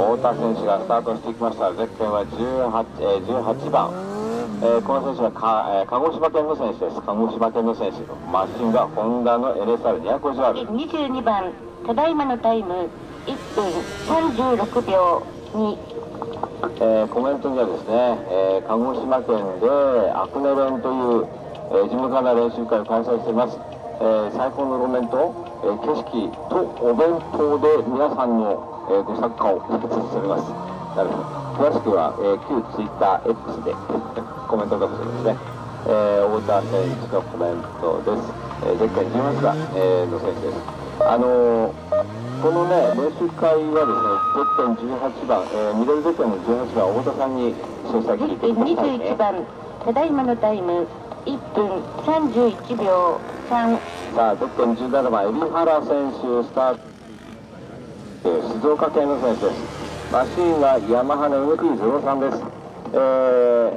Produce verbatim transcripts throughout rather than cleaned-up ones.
太田選手がスタートしてきました。ゼッケンはじゅうはち、えー、じゅうはちばん、えー、この選手はか、えー、鹿児島県の選手です。鹿児島県の選手、マシンがホンダの エルエスアールにひゃくごじゅうアール。 にじゅうにばん、ただいまのタイムいっぷんさんじゅうろくびょうに。 えー、コメントにはですね、えー、鹿児島県でアクネ練という、えー、地元から練習会を開催しています。えー、最高の路面と、えー、景色とお弁当で皆さんの、えー、ご参加をお待ちしております。なるほど。詳しくは、えー、旧ツイッター X でコメントが欲しいですね。えー、太田選手のコメントです。えー、ゼッケンじゅうはちばん、えー、の選手です。あのー、このね、練習会はですね、ゼッケンじゅうはちばん、えー、ミドルゼッケンのじゅうはちばん、太田さんに詳細聞いてくださいね。 にじゅういちばん、ただいまのタイムいっぷんさんじゅういちびょうさん。 さあ、ゼッケンじゅうななばん、海老原選手、スタート、えー、静岡県の選手です。マシンはヤマハの エムティーゼロさん です。え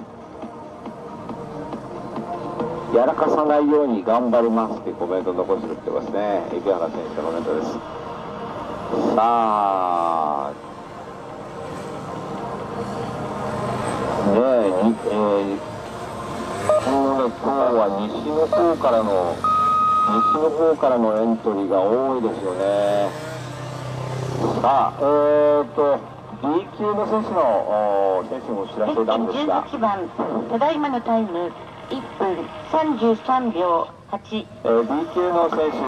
ー、やらかさないように頑張りますというコメントを残してくれてますね。海老原選手のコメントです。さあ、ねえ、にえー、このね、今日は西の方からの、西の方からのエントリーが多いですよね。さあ、えーと、B 級の選手の選手のお知らせなんですが、 じゅうはちばん、ただいまのタイムいっぷんさんじゅうさんびょうはち。 えー、B 級の選手